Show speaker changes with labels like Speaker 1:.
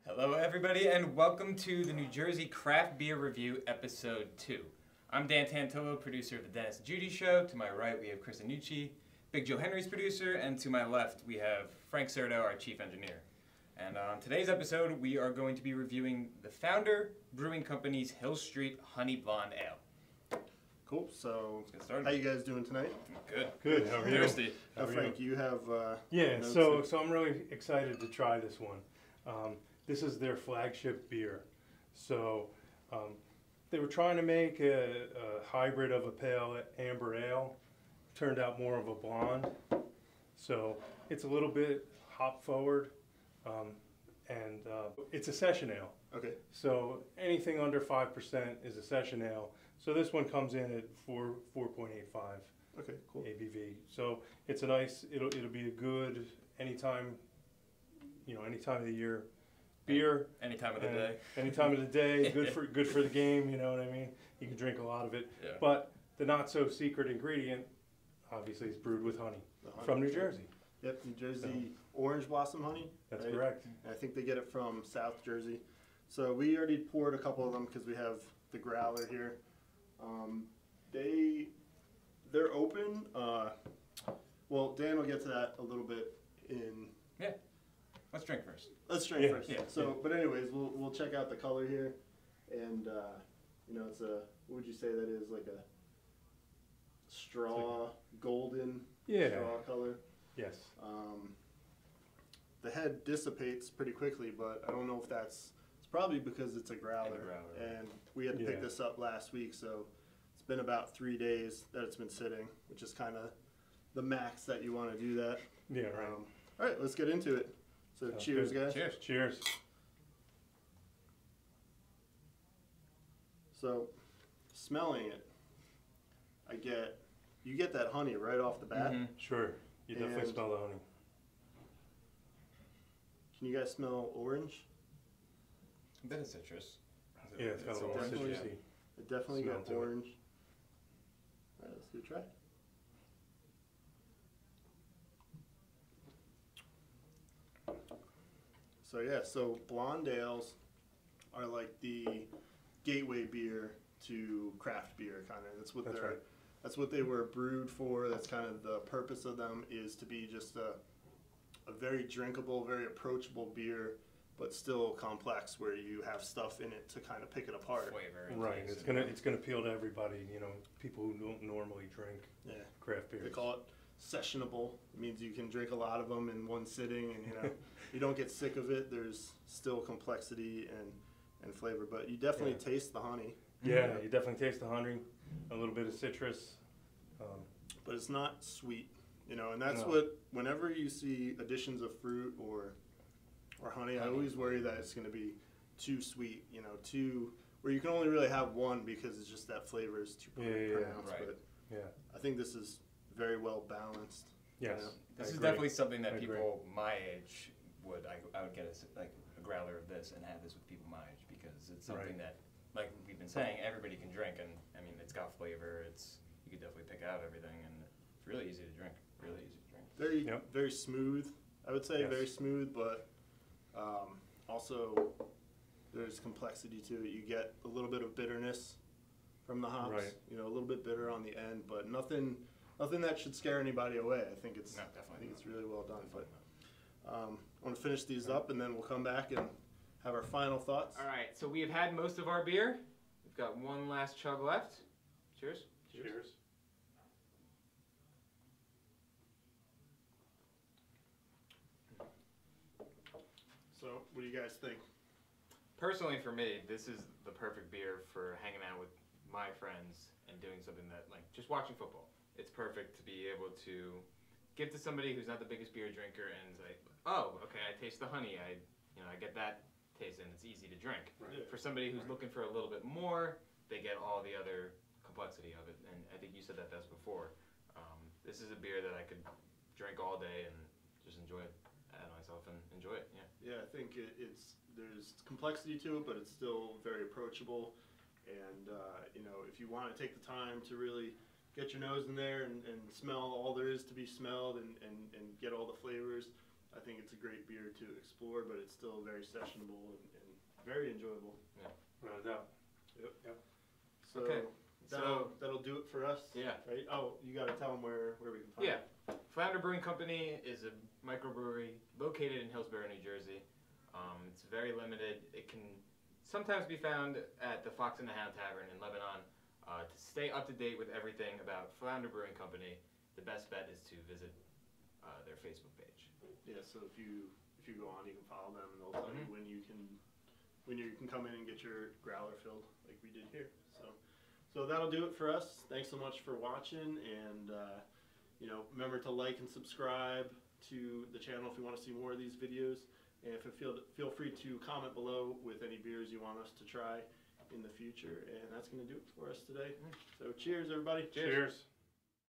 Speaker 1: Hello everybody and welcome to the New Jersey Craft Beer Review Episode 2. I'm Dan Tantillo, producer of The Dennis and Judy Show. To my right we have Chris Annucci, Big Joe Henry's producer, and to my left we have Frank Cerdo, our chief engineer. And on today's episode we are going to be reviewing the Founder Brewing Company's Hill Street Honey Blonde Ale.
Speaker 2: Cool. So,
Speaker 1: Let's get started.
Speaker 2: how you guys doing tonight?
Speaker 1: Good.
Speaker 3: Good. How are you?
Speaker 1: Thirsty.
Speaker 2: Frank, you have
Speaker 3: Yeah.
Speaker 2: notes
Speaker 3: So I'm really excited to try this one. This is their flagship beer. So they were trying to make a hybrid of a pale amber ale. Turned out more of a blonde. So it's a little bit hop forward, and it's a session ale.
Speaker 2: Okay.
Speaker 3: So anything under 5% is a session ale. So this one comes in at 4.85
Speaker 2: Okay. Cool.
Speaker 3: ABV. So it's a nice. It'll be a good anytime. Any time of the year. Beer.
Speaker 1: Any time of the day.
Speaker 3: Any time of the day. Good for the game. You know what I mean. You can drink a lot of it.
Speaker 1: Yeah.
Speaker 3: But the not so secret ingredient, obviously, is brewed with honey
Speaker 2: The honey.
Speaker 3: from New Jersey.
Speaker 2: Yep. New Jersey orange blossom honey.
Speaker 3: That's
Speaker 2: right?
Speaker 3: correct.
Speaker 2: I think they get it from South Jersey. So we already poured a couple of them because we have the growler here. They're open. Well, Dan will get to that a little bit in.
Speaker 1: Yeah. Let's drink first.
Speaker 2: Let's drink
Speaker 3: Yeah,
Speaker 2: first.
Speaker 1: yeah,
Speaker 2: So, but anyways, we'll check out the color here, and it's a, what would you say that is, like a straw, golden straw color.
Speaker 3: Yes.
Speaker 2: The head dissipates pretty quickly, but I don't know if it's probably because it's a growler, and we had to pick
Speaker 3: Yeah.
Speaker 2: this up last week, so it's been about 3 days that it's been sitting, which is kind of the max that you want to do that.
Speaker 3: Yeah. Right.
Speaker 2: All right, let's get into it. So
Speaker 3: Sounds
Speaker 2: cheers,
Speaker 3: good.
Speaker 2: guys.
Speaker 1: Cheers.
Speaker 3: Cheers.
Speaker 2: So, smelling it, you get that honey right off the bat.
Speaker 1: Mhm.
Speaker 3: Sure. You definitely
Speaker 2: And-
Speaker 3: smell the honey.
Speaker 2: Can you guys smell orange?
Speaker 1: A bit of citrus.
Speaker 3: Yeah, it's got a little
Speaker 2: definitely-
Speaker 3: citrusy.
Speaker 2: It definitely
Speaker 3: Smell
Speaker 2: got
Speaker 3: to it.
Speaker 2: orange. All right, let's do a try. So yeah, so blonde ales are like the gateway beer to craft beer, kind of.
Speaker 3: That's right.
Speaker 2: That's what they were brewed for. That's kind of the purpose of them, is to be just a very drinkable, very approachable beer, but still complex, where you have stuff in it to kind of pick it apart.
Speaker 1: Flavor. and
Speaker 3: Right.
Speaker 1: taste
Speaker 3: It's gonna appeal to everybody. People who don't normally drink
Speaker 2: Yeah.
Speaker 3: craft beers.
Speaker 2: They call it sessionable. It means you can drink a lot of them in one sitting, and you don't get sick of it. There's still complexity and flavor, but you definitely
Speaker 3: Yeah.
Speaker 2: taste the honey.
Speaker 3: Yeah, you definitely taste the honey, a little bit of citrus.
Speaker 2: But it's not sweet, and that's
Speaker 3: No.
Speaker 2: what, whenever you see additions of fruit or honey, I always worry that it's going to be too sweet, where you can only really have one because it's just that flavor is too
Speaker 3: Yeah,
Speaker 2: pronounced.
Speaker 1: right.
Speaker 2: But
Speaker 3: Yeah.
Speaker 2: I think this is very well balanced.
Speaker 3: Yes.
Speaker 1: This
Speaker 3: I
Speaker 1: is
Speaker 3: agree.
Speaker 1: definitely something that
Speaker 3: I agree.
Speaker 1: people my age would. I would get a growler of this and have this with people my age because it's something
Speaker 3: Right.
Speaker 1: that, like we've been saying, everybody can drink, and I mean it's got flavor. You could definitely pick out everything, and it's really easy to drink. Really easy to drink.
Speaker 2: Very,
Speaker 3: Yep.
Speaker 2: very smooth. I would say
Speaker 3: Yes.
Speaker 2: very smooth, but also there's complexity to it. You get a little bit of bitterness from the hops.
Speaker 3: Right.
Speaker 2: A little bit bitter on the end, but nothing that should scare anybody away. I think it's
Speaker 1: No, definitely
Speaker 2: I think
Speaker 1: not.
Speaker 2: it's really well done. But
Speaker 1: Definitely
Speaker 2: I want to finish these up, and then we'll come back and have our final thoughts.
Speaker 1: All right, so we have had most of our beer. We've got one last chug left. Cheers.
Speaker 3: Cheers.
Speaker 2: So, what do you guys think?
Speaker 1: Personally, for me, this is the perfect beer for hanging out with my friends and doing something that, like, just watching football. It's perfect to be able to give to somebody who's not the biggest beer drinker and say, oh, okay, I taste the honey. I get that taste, and it's easy to drink.
Speaker 3: Right.
Speaker 1: For somebody who's looking for a little bit more, they get all the other complexity of it. And I think you said that best before. This is a beer that I could drink all day and just enjoy it, add myself and enjoy it. Yeah.
Speaker 2: Yeah, I think there's complexity to it, but it's still very approachable. And if you want to take the time to really get your nose in there and smell all there is to be smelled and get all the flavors, I think it's a great beer to explore, but it's still very sessionable and very enjoyable.
Speaker 3: Without a doubt.
Speaker 2: Yep. So
Speaker 1: Okay.
Speaker 2: that'll do it for us.
Speaker 1: Yeah.
Speaker 2: Right. Oh, you got to tell them where we can find it.
Speaker 1: Yeah. Flounder Brewing Company is a microbrewery located in Hillsborough, New Jersey. It's very limited. It can sometimes be found at the Fox and the Hound Tavern in Lebanon. To stay up to date with everything about Flounder Brewing Company, the best bet is to visit their Facebook page.
Speaker 2: Yeah. So if you go on, you can follow them, and they'll tell you when you can come in and get your growler filled, like we did here. So that'll do it for us. Thanks so much for watching, and remember to like and subscribe to the channel if you want to see more of these videos. And feel free to comment below with any beers you want us to try in the future. And that's going to do it for us today. So cheers, everybody.
Speaker 3: Cheers.